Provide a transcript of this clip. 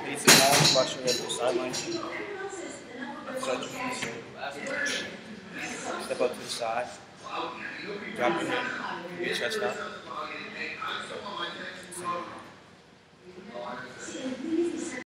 Easy home, watching it the sideline. Stretch your feet straight. Step up to the side. Drop your knee. Get your chest out.